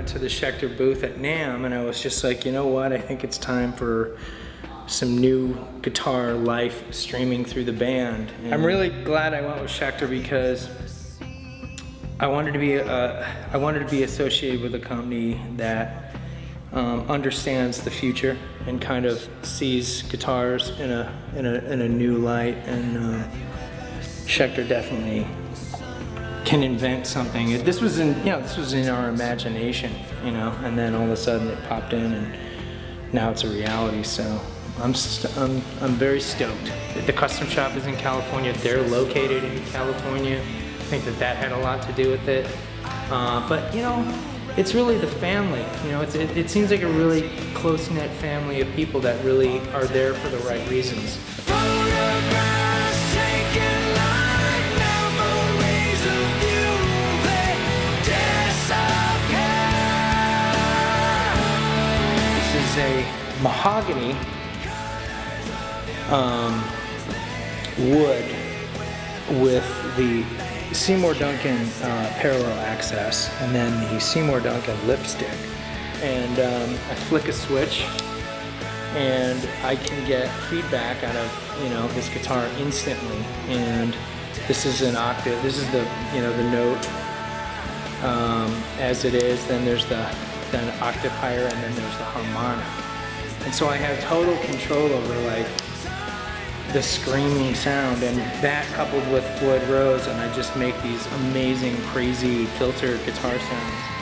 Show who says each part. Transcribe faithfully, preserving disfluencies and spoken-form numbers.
Speaker 1: went to the Schecter booth at NAMM, and I was just like, you know what, I think it's time for some new guitar life streaming through the band. And I'm really glad I went with Schecter because I wanted to be uh, I wanted to be associated with a company that um, understands the future and kind of sees guitars in a in a in a new light. And uh, Schecter definitely can invent something. This was in you know this was in our imagination, you know, and then all of a sudden it popped in, and now it's a reality. So I'm st I'm I'm very stoked. The custom shop is in California. They're located in California. I think that that had a lot to do with it. Uh, but you know, it's really the family. You know, it's, it, it seems like a really close-knit family of people that really are there for the right reasons. This is a mahogany um, wood with the Seymour Duncan uh, parallel access, and then the Seymour Duncan lipstick. And um, I flick a switch, and I can get feedback out of you know this guitar instantly. And this is an octave. This is the you know the note um, as it is. Then there's the then octave higher, and then there's the harmonic. And so I have total control over like the screaming sound, and that coupled with Floyd Rose, and I just make these amazing, crazy filter guitar sounds.